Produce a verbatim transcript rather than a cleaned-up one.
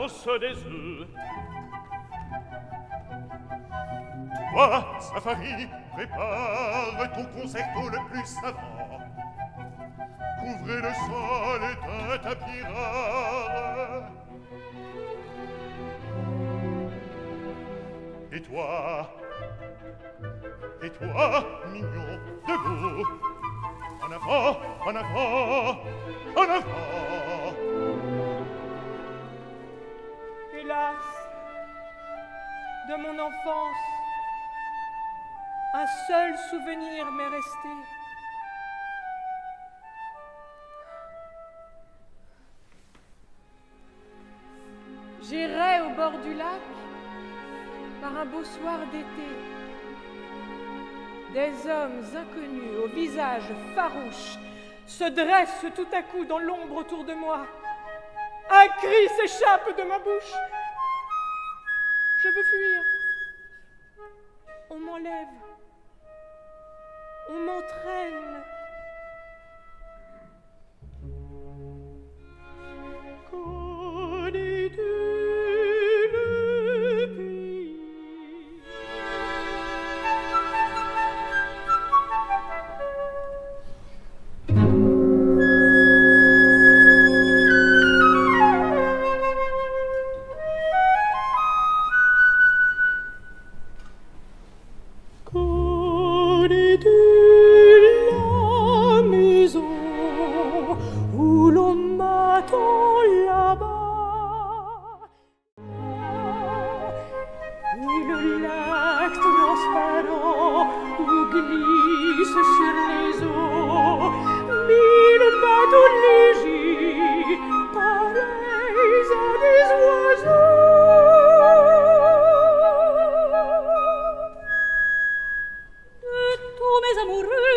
danse des œufs. Toi, Safari, prépare ton concerto le plus savant. Couvrez le sol d'un tapis rare. Et toi, et toi, mignon, debout, en avant, en avant, en avant. Hélas, de mon enfance, un seul souvenir m'est resté. J'irai au bord du lac par un beau soir d'été. Des hommes inconnus au visage farouche se dressent tout à coup dans l'ombre autour de moi. Un cri s'échappe de ma bouche. Je veux fuir. On m'enlève. On m'entraîne. Connais-tu le pays? Connais-tu la maison où l'on m'attend là-bas? Et le lac transparent où glisse sur les eaux mille bateaux légers pareils à des oiseaux. De tous mes amoureux